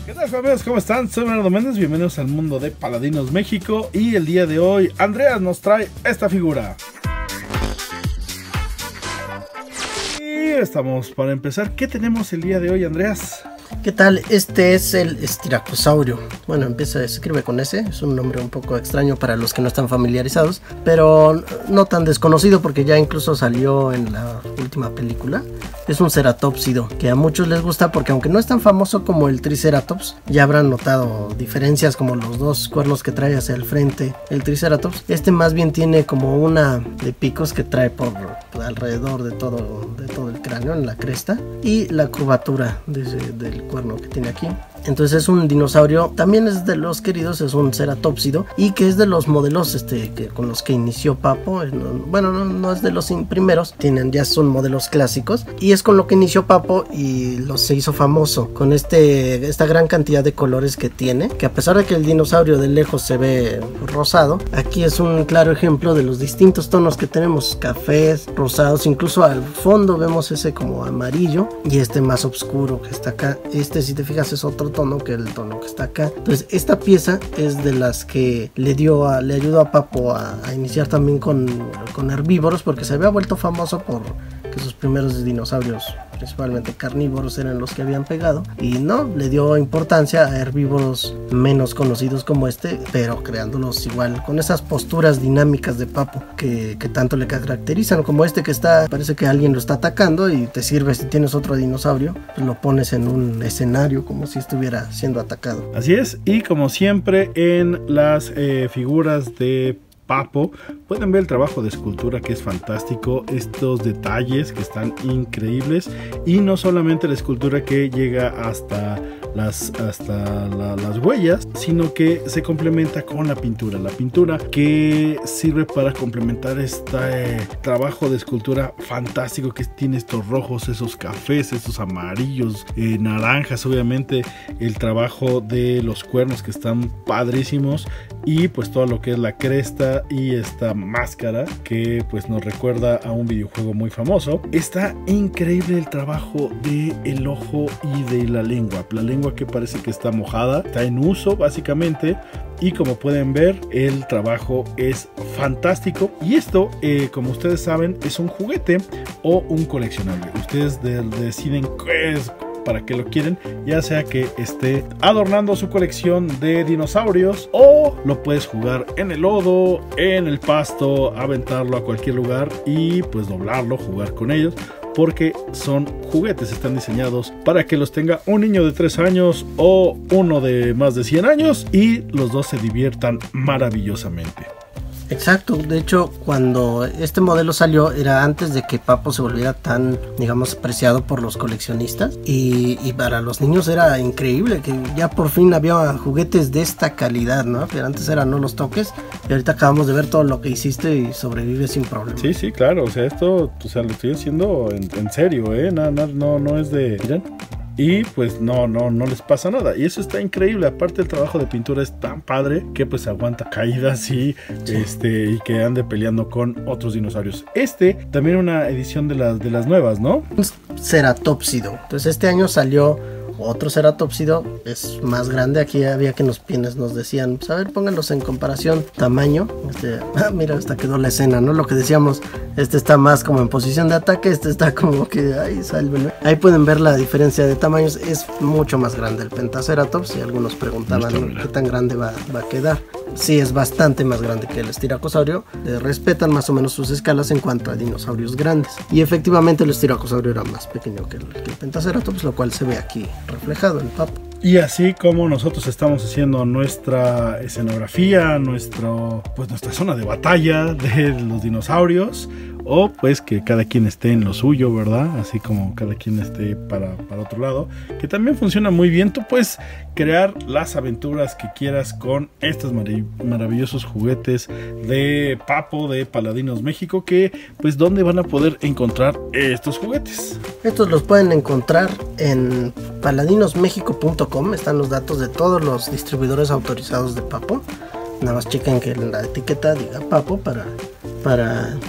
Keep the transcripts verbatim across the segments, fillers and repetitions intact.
¿Qué tal, amigos? ¿Cómo están? Soy Bernardo Méndez, bienvenidos al mundo de Paladinos México. Y el día de hoy, Andreas nos trae esta figura. Y estamos para empezar. ¿Qué tenemos el día de hoy, Andreas? ¿Qué tal? Este es el Styracosaurio. Bueno, empieza, se escribe con S, es un nombre un poco extraño para los que no están familiarizados, pero no tan desconocido porque ya incluso salió en la última película. Es un ceratópsido que a muchos les gusta porque aunque no es tan famoso como el Triceratops, ya habrán notado diferencias como los dos cuernos que trae hacia el frente el Triceratops. Este más bien tiene como una de picos que trae por, por alrededor de todo, de todo el cráneo, en la cresta, y la curvatura de, del cuerno que tiene aquí. Entonces es un dinosaurio, también es de los queridos, es un ceratópsido y que es de los modelos este, que, con los que inició Papo. Bueno, no, no es de los primeros, tienen, ya son modelos clásicos y es con lo que inició Papo y lo, se hizo famoso con este, esta gran cantidad de colores que tiene, que a pesar de que el dinosaurio de lejos se ve rosado, aquí es un claro ejemplo de los distintos tonos que tenemos, cafés, rosados, incluso al fondo vemos ese como amarillo y este más oscuro que está acá. Este, si te fijas, es otro tono que el tono que está acá. Entonces esta pieza es de las que le dio a, le ayudó a Papo a, a iniciar también con, con herbívoros, porque se había vuelto famoso por que sus primeros dinosaurios, principalmente carnívoros, eran los que habían pegado, y no, le dio importancia a herbívoros menos conocidos como este, pero creándolos igual con esas posturas dinámicas de Papo que, que tanto le caracterizan, como este que está, parece que alguien lo está atacando y te sirve si tienes otro dinosaurio, pues lo pones en un escenario como si estuviera siendo atacado. Así es, y como siempre en las eh, figuras de Papo pueden ver el trabajo de escultura que es fantástico, estos detalles que están increíbles, y no solamente la escultura que llega hasta las, hasta la, las huellas, sino que se complementa con la pintura, la pintura que sirve para complementar este eh, trabajo de escultura fantástico que tiene estos rojos, esos cafés, estos amarillos, eh, naranjas, obviamente el trabajo de los cuernos que están padrísimos, y pues todo lo que es la cresta y esta máscara que pues nos recuerda a un videojuego muy famoso. Está increíble el trabajo de el ojo y de la lengua, la lengua que parece que está mojada, está en uso básicamente, y como pueden ver el trabajo es fantástico. Y esto eh, como ustedes saben es un juguete o un coleccionable, ustedes de, deciden qué es, para que lo quieren, ya sea que esté adornando su colección de dinosaurios o lo puedes jugar en el lodo, en el pasto, aventarlo a cualquier lugar y pues doblarlo, jugar con ellos, porque son juguetes, están diseñados para que los tenga un niño de tres años o uno de más de cien años y los dos se diviertan maravillosamente. Exacto, de hecho cuando este modelo salió era antes de que Papo se volviera tan, digamos, apreciado por los coleccionistas, y, y para los niños era increíble que ya por fin había juguetes de esta calidad, ¿no? Pero antes era no los toques, y ahorita acabamos de ver todo lo que hiciste y sobrevive sin problema. Sí, sí, claro, o sea, esto, o sea, lo estoy haciendo en, en serio, ¿eh? No, no, no, no es de... Miren. Y pues no, no, no les pasa nada. Y eso está increíble. Aparte el trabajo de pintura es tan padre que pues aguanta caídas y, sí. este, y que ande peleando con otros dinosaurios. Este también una edición de las, de las nuevas, ¿no? Ceratópsido. Entonces este año salió otro ceratópsido, es más grande. Aquí había que nos pines nos decían, pues a ver, pónganlos en comparación tamaño. Este, ah, mira, hasta quedó la escena, ¿no? Lo que decíamos, este está más como en posición de ataque, este está como que, ay, sálvenme. Ahí pueden ver la diferencia de tamaños, es mucho más grande el Pentaceratops, y algunos preguntaban qué tan grande va, va a quedar. Sí, es bastante más grande que el Styracosaurio. Eh, respetan más o menos sus escalas en cuanto a dinosaurios grandes, y efectivamente el Styracosaurio era más pequeño que el, que el Pentaceratops, lo cual se ve aquí reflejado en Papo. Y así como nosotros estamos haciendo nuestra escenografía, nuestro, pues nuestra zona de batalla de los dinosaurios, o pues que cada quien esté en lo suyo, ¿verdad? Así como cada quien esté para, para otro lado, que también funciona muy bien. Tú puedes crear las aventuras que quieras con estos marav maravillosos juguetes de Papo, de Paladinos México, que pues ¿dónde van a poder encontrar estos juguetes? Estos los pueden encontrar en paladinos méxico punto com, están los datos de todos los distribuidores autorizados de Papo. Nada más chequen que en la etiqueta diga Papo para... para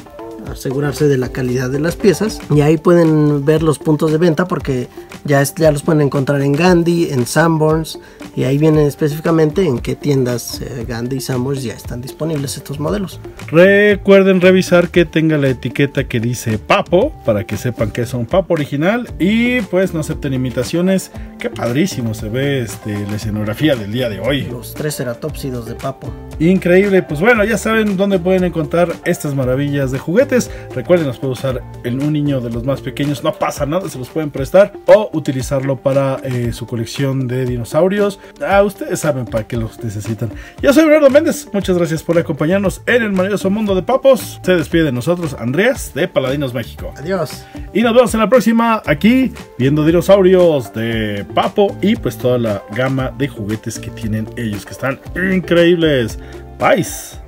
asegurarse de la calidad de las piezas, y ahí pueden ver los puntos de venta porque ya, es, ya los pueden encontrar en Gandhi, en Sanborns, y ahí vienen específicamente en qué tiendas eh, Gandhi y Sanborns ya están disponibles estos modelos. Recuerden revisar que tenga la etiqueta que dice Papo para que sepan que es un Papo original, y pues no acepten imitaciones. Qué padrísimo se ve este, la escenografía del día de hoy. Los tres ceratópsidos de Papo. Increíble. Pues bueno, ya saben dónde pueden encontrar estas maravillas de juguetes. Recuerden, los puede usar en un niño de los más pequeños, no pasa nada, se los pueden prestar o utilizarlo para eh, su colección de dinosaurios. Ah, ustedes saben para qué los necesitan. Yo soy Bernardo Méndez, muchas gracias por acompañarnos en el maravilloso mundo de Papos. Se despide de nosotros Andreas de Paladinos México. Adiós. Y nos vemos en la próxima aquí viendo dinosaurios de Papo y pues toda la gama de juguetes que tienen ellos, que están increíbles. Bye.